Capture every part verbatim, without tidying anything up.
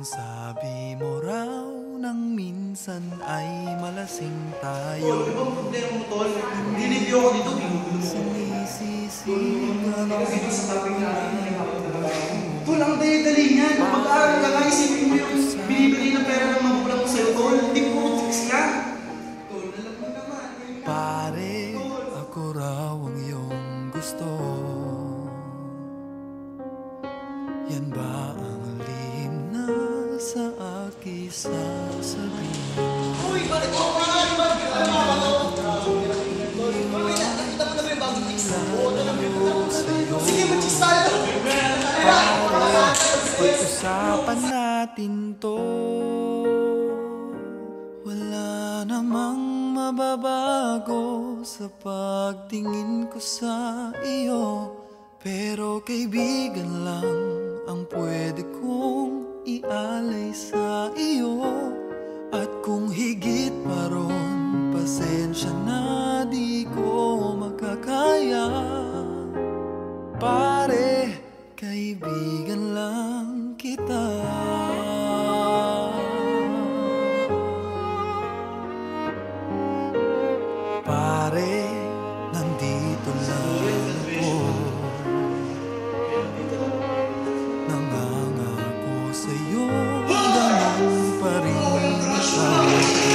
Sabi mo raw nang minsan ay malasing tayo. Tol, ano bang problema mo, Tol? Dinibyo ako dito, ginugulo mo. Sinisisi Tol, kasi ito sa topic natin. Tol, ang dali-dali niyan. Mag-aaral ka nga, isipin mo yung binibigay na pera ng magulang mo sa'yo, Tol. Hindi puro tricks yan. Tol, alam mo naman. Pare, ako raw ang iyong gusto. Yan ba ang lihim na sa aking sasabihin? Uy, bakit mo? Bakit mo? Ano mga bato? Tol, may nakakita mo na ba yung bagong tricks mo? Oo, alam mo. Sige, mag-tricks tayo. Pare, pag-usapan natin to. Wala namang mababago sa pagtingin ko sa iyo. Pero kaibigan lang ang pwede kong ialay sa iyo. At kung higit pa ron, pasensya na di ko makakaya. Pare, kaibigan lang kita. Pare, nandito lang ako. Nangangako sa'yo, ganun pa rin ikaw.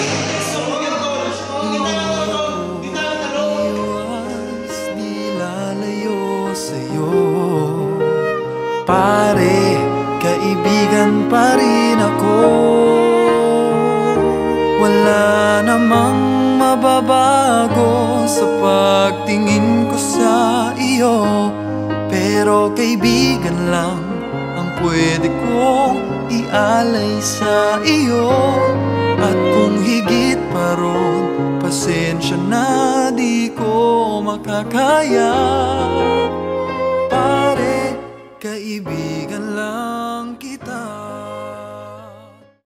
Hindi ako iwas, di lalayo sa'yo. Pare, kaibigan pa rin ako. Wala namang mababago sa pagtingin ko sa iyo. Pero kaibigan lang ang pwede kong ialay sa iyo. At kung higit pa ron, pasensya na di ko makakaya. Pare, kaibigan lang kita.